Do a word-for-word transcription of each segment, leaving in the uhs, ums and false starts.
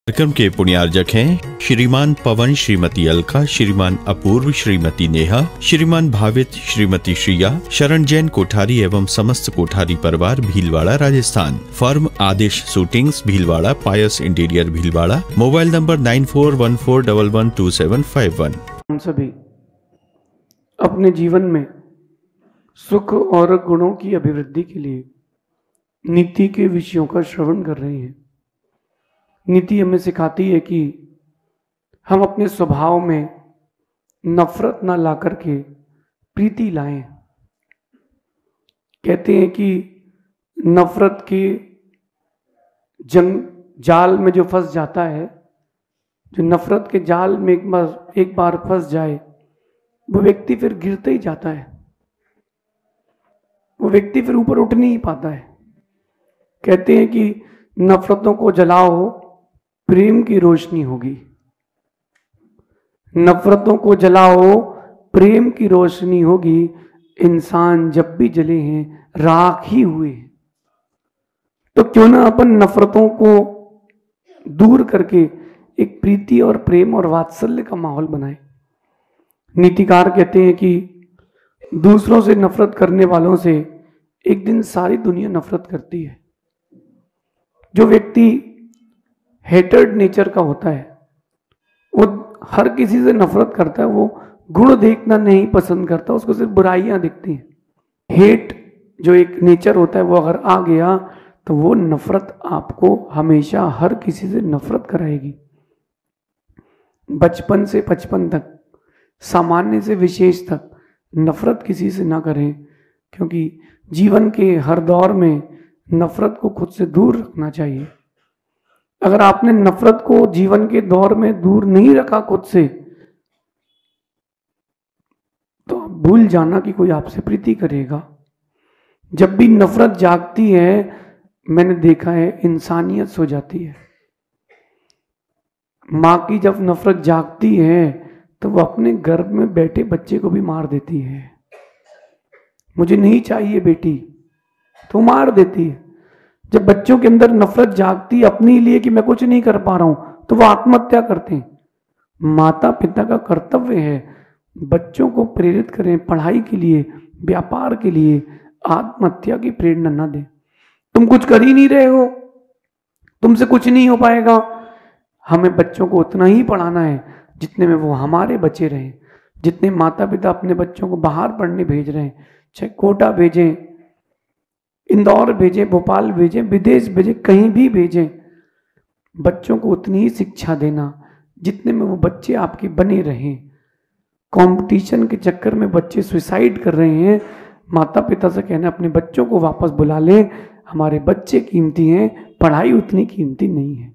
कार्यक्रम के पुण्यार्जक हैं श्रीमान पवन, श्रीमती अलका, श्रीमान अपूर्व, श्रीमती नेहा, श्रीमान भावित, श्रीमती श्रिया, शरण जैन कोठारी एवं समस्त कोठारी परिवार, Bhilwara, Rajasthan. Firm Aadesh suitings, Bhilwara, Payas interior, Bhilwara. Mobile number nine four one four double one two seven five one. हम सभी अपने जीवन में सुख और गुणों की अभिवृद्धि के लिए नीति के विषयों का श्रवण कर रहे हैं। नीति हमें सिखाती है कि हम अपने स्वभाव में नफरत ना ला करके प्रीति लाएं। कहते हैं कि नफरत के जंग जाल में जो फंस जाता है, जो नफरत के जाल में एक बार एक बार फंस जाए, वो व्यक्ति फिर गिरते ही जाता है, वो व्यक्ति फिर ऊपर उठ नहीं पाता है। कहते हैं कि नफरतों को जलाओ, प्रेम की रोशनी होगी। नफरतों को जलाओ, प्रेम की रोशनी होगी। इंसान जब भी जले हैं राख ही हुए। तो क्यों ना अपन नफरतों को दूर करके एक प्रीति और प्रेम और वात्सल्य का माहौल बनाए। नीतिकार कहते हैं कि दूसरों से नफरत करने वालों से एक दिन सारी दुनिया नफरत करती है। जो व्यक्ति हेटर्ड नेचर का होता है, वो हर किसी से नफरत करता है, वो गुण देखना नहीं पसंद करता, उसको सिर्फ बुराइयां दिखती हैं। हेट जो एक नेचर होता है, वो अगर आ गया तो वो नफरत आपको हमेशा हर किसी से नफरत कराएगी। बचपन से पचपन तक, सामान्य से विशेष तक नफरत किसी से ना करें, क्योंकि जीवन के हर दौर में नफरत को खुद से दूर रखना चाहिए। अगर आपने नफरत को जीवन के दौर में दूर नहीं रखा खुद से, तो आप भूल जाना कि कोई आपसे प्रीति करेगा। जब भी नफरत जागती है, मैंने देखा है, इंसानियत सो जाती है। मां की जब नफरत जागती है तो वो अपने गर्भ में बैठे बच्चे को भी मार देती है। मुझे नहीं चाहिए बेटी, तो मार देती है। जब बच्चों के अंदर नफरत जागती अपने लिए कि मैं कुछ नहीं कर पा रहा हूं, तो वो आत्महत्या करते हैं। माता पिता का कर्तव्य है बच्चों को प्रेरित करें पढ़ाई के लिए, व्यापार के लिए, आत्महत्या की प्रेरणा न दें। तुम कुछ कर ही नहीं रहे हो, तुमसे कुछ नहीं हो पाएगा। हमें बच्चों को उतना ही पढ़ाना है जितने में वो हमारे बच्चे रहें। जितने माता पिता अपने बच्चों को बाहर पढ़ने भेज रहे हैं, चाहे कोटा भेजें, इंदौर भेजें, भोपाल भेजें, विदेश भेजें, कहीं भी भेजें, बच्चों को उतनी ही शिक्षा देना जितने में वो बच्चे आपके बने रहें। कंपटीशन के चक्कर में बच्चे सुसाइड कर रहे हैं, माता पिता से कहना अपने बच्चों को वापस बुला लें, हमारे बच्चे कीमती हैं, पढ़ाई उतनी कीमती नहीं है।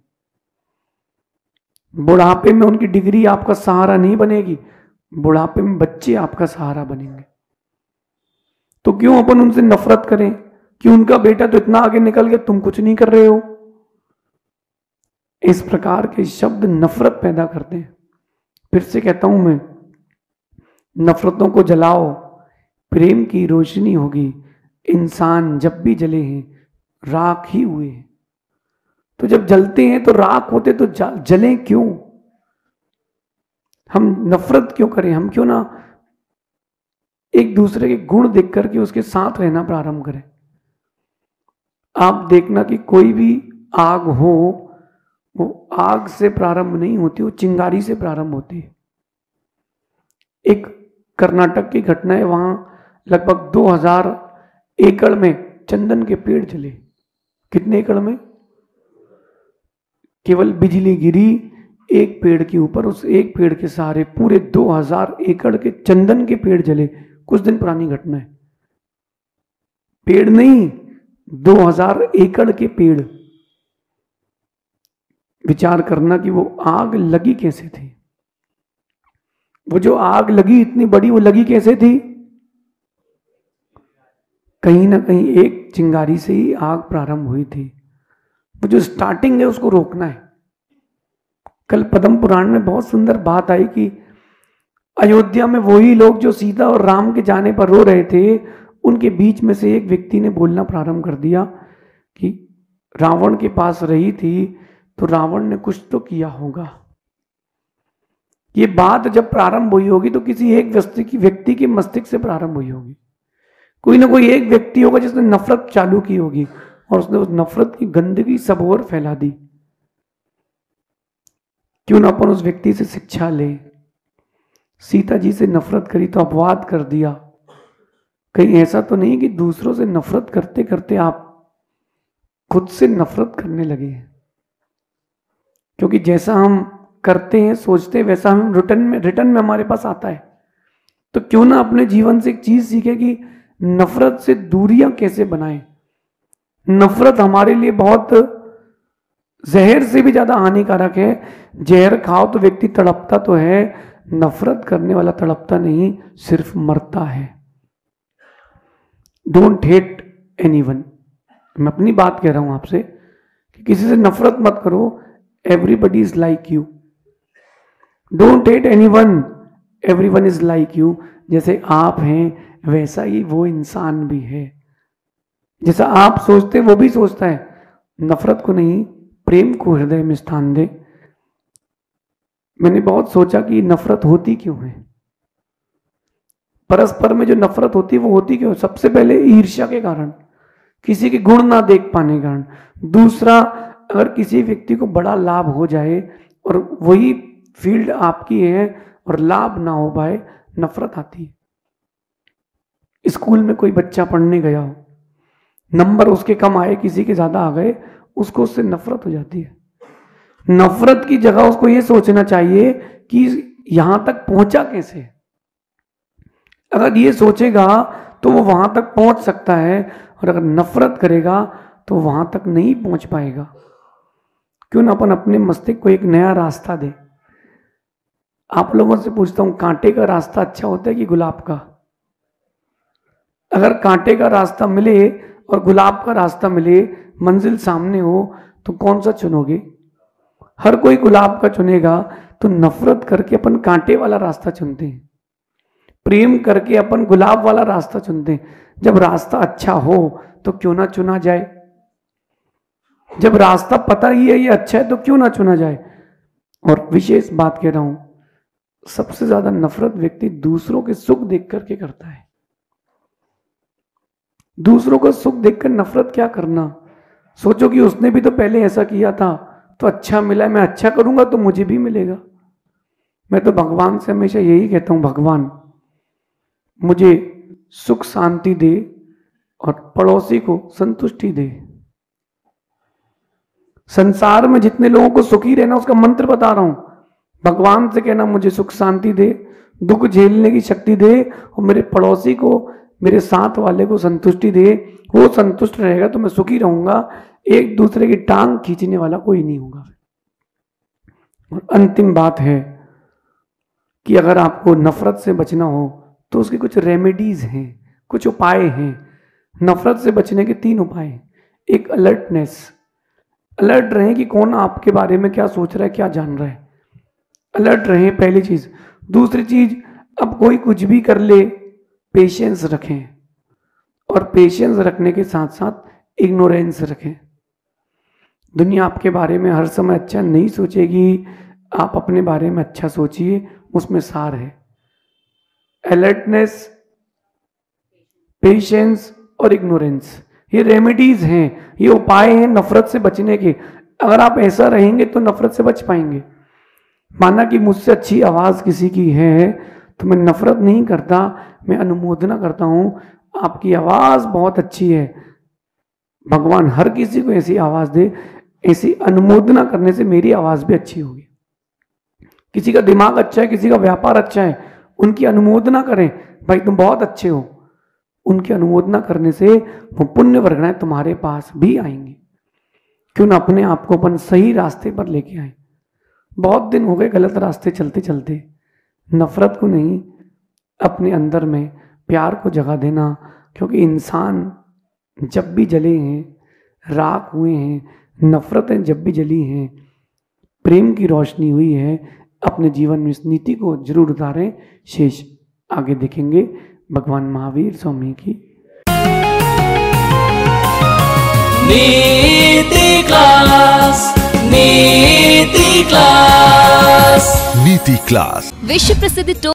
बुढ़ापे में उनकी डिग्री आपका सहारा नहीं बनेगी, बुढ़ापे में बच्चे आपका सहारा बनेंगे। तो क्यों अपन उनसे नफरत करें कि उनका बेटा तो इतना आगे निकल गया, तुम कुछ नहीं कर रहे हो। इस प्रकार के शब्द नफरत पैदा करते हैं। फिर से कहता हूं मैं, नफरतों को जलाओ, प्रेम की रोशनी होगी। इंसान जब भी जले हैं राख ही हुए हैं। तो जब जलते हैं तो राख होते, तो जलें क्यों? हम नफरत क्यों करें? हम क्यों ना एक दूसरे के गुण देख करके उसके साथ रहना प्रारंभ करें। आप देखना कि कोई भी आग हो, वो आग से प्रारंभ नहीं होती, वो चिंगारी से प्रारंभ होती है। एक कर्नाटक की घटना है, वहां लगभग दो हज़ार एकड़ में चंदन के पेड़ जले। कितने एकड़ में? केवल बिजली गिरी एक पेड़ के ऊपर, उस एक पेड़ के सहारे पूरे दो हज़ार एकड़ के चंदन के पेड़ जले। कुछ दिन पुरानी घटना है। पेड़ नहीं, दो हज़ार एकड़ के पेड़। विचार करना कि वो आग लगी कैसे थी। वो जो आग लगी इतनी बड़ी, वो लगी कैसे थी? कहीं ना कहीं एक चिंगारी से ही आग प्रारंभ हुई थी। वो जो स्टार्टिंग है उसको रोकना है। कल पद्म पुराण में बहुत सुंदर बात आई कि अयोध्या में वही लोग जो सीता और राम के जाने पर रो रहे थे, उनके बीच में से एक व्यक्ति ने बोलना प्रारंभ कर दिया कि रावण के पास रही थी तो रावण ने कुछ तो किया होगा। ये बात जब प्रारंभ हुई होगी तो किसी एक व्यक्ति की व्यक्ति के मस्तिष्क से प्रारंभ हुई होगी। कोई ना कोई एक व्यक्ति होगा जिसने नफरत चालू की होगी और उसने उस नफरत की गंदगी सब ओर फैला दी। क्यों ना अपन उस व्यक्ति से शिक्षा ले। सीता जी से नफरत करी तो अपवाद कर दिया। कहीं ऐसा तो नहीं कि दूसरों से नफरत करते करते आप खुद से नफरत करने लगे। क्योंकि जैसा हम करते हैं सोचते हैं वैसा हम रिटर्न में रिटर्न में हमारे पास आता है। तो क्यों ना अपने जीवन से एक चीज सीखे कि नफरत से दूरियां कैसे बनाएं। नफरत हमारे लिए बहुत जहर से भी ज्यादा हानिकारक है। जहर खाओ तो व्यक्ति तड़पता तो है, नफरत करने वाला तड़पता नहीं, सिर्फ मरता है। Don't hate anyone. मैं अपनी बात कह रहा हूं आपसे कि किसी से नफरत मत करो। Everybody is like you. Don't hate anyone, everyone is like you. जैसे आप हैं वैसा ही वो इंसान भी है। जैसा आप सोचते वो भी सोचता है। नफरत को नहीं, प्रेम को हृदय में स्थान दे। मैंने बहुत सोचा कि नफरत होती क्यों है। परस्पर में जो नफरत होती है वो होती क्यों? सबसे पहले ईर्ष्या के कारण, किसी के गुण ना देख पाने के कारण। दूसरा, अगर किसी व्यक्ति को बड़ा लाभ हो जाए और वही फील्ड आपकी है और लाभ ना हो पाए, नफरत आती है। स्कूल में कोई बच्चा पढ़ने गया हो, नंबर उसके कम आए, किसी के ज्यादा आ गए, उसको उससे नफरत हो जाती है। नफरत की जगह उसको यह सोचना चाहिए कि यहां तक पहुंचा कैसे। अगर ये सोचेगा तो वो वहां तक पहुंच सकता है, और अगर नफरत करेगा तो वहां तक नहीं पहुंच पाएगा। क्यों ना अपन अपने मस्तिष्क को एक नया रास्ता दे। आप लोगों से पूछता हूं, कांटे का रास्ता अच्छा होता है कि गुलाब का? अगर कांटे का रास्ता मिले और गुलाब का रास्ता मिले, मंजिल सामने हो, तो कौन सा चुनोगे? हर कोई गुलाब का चुनेगा। तो नफरत करके अपन कांटे वाला रास्ता चुनते हैं, प्रेम करके अपन गुलाब वाला रास्ता चुनते हैं। जब रास्ता अच्छा हो तो क्यों ना चुना जाए। जब रास्ता पता ही है ये अच्छा है तो क्यों ना चुना जाए। और विशेष बात कह रहा हूं, सबसे ज्यादा नफरत व्यक्ति दूसरों के सुख देख करके करता है। दूसरों का सुख देखकर नफरत क्या करना। सोचो कि उसने भी तो पहले ऐसा किया था तो अच्छा मिला, मैं अच्छा करूंगा तो मुझे भी मिलेगा। मैं तो भगवान से हमेशा यही कहता हूं, भगवान मुझे सुख शांति दे और पड़ोसी को संतुष्टि दे। संसार में जितने लोगों को सुखी रहना उसका मंत्र बता रहा हूं। भगवान से कहना मुझे सुख शांति दे, दुख झेलने की शक्ति दे, और मेरे पड़ोसी को, मेरे साथ वाले को संतुष्टि दे। वो संतुष्ट रहेगा तो मैं सुखी रहूंगा। एक दूसरे की टांग खींचने वाला कोई नहीं होगा। और अंतिम बात है कि अगर आपको नफरत से बचना हो तो उसके कुछ रेमेडीज हैं, कुछ उपाय हैं। नफरत से बचने के तीन उपाय हैं। एक, अलर्टनेस। अलर्ट रहें कि कौन आपके बारे में क्या सोच रहा है, क्या जान रहा है। अलर्ट रहें, पहली चीज। दूसरी चीज, अब कोई कुछ भी कर ले, पेशेंस रखें। और पेशेंस रखने के साथ साथ इग्नोरेंस रखें। दुनिया आपके बारे में हर समय अच्छा नहीं सोचेगी, आप अपने बारे में अच्छा सोचिए, उसमें सार है। अलर्टनेस, पेशेंस और इग्नोरेंस, ये रेमेडीज हैं, ये उपाय हैं नफरत से बचने के। अगर आप ऐसा रहेंगे तो नफरत से बच पाएंगे। माना कि मुझसे अच्छी आवाज किसी की है तो मैं नफरत नहीं करता, मैं अनुमोदना करता हूं, आपकी आवाज बहुत अच्छी है। भगवान हर किसी को ऐसी आवाज दे। ऐसी अनुमोदना करने से मेरी आवाज भी अच्छी होगी। किसी का दिमाग अच्छा है, किसी का व्यापार अच्छा है, उनकी अनुमोदना करें, भाई तुम बहुत अच्छे हो। उनकी अनुमोदना करने से वो पुण्य वर्गणाएं तुम्हारे पास भी आएंगी। क्यों ना अपने आप को अपन सही रास्ते पर लेके आए। बहुत दिन हो गए गलत रास्ते चलते चलते। नफरत को नहीं, अपने अंदर में प्यार को जगह देना। क्योंकि इंसान जब भी जले हैं, राख हुए हैं, नफरतें जब भी जली हैं, प्रेम की रोशनी हुई है। अपने जीवन में इस नीति को जरूर उतारें। शेष आगे देखेंगे। भगवान महावीर स्वामी की नीति क्लास। नीति क्लास। नीति क्लास विश्व प्रसिद्ध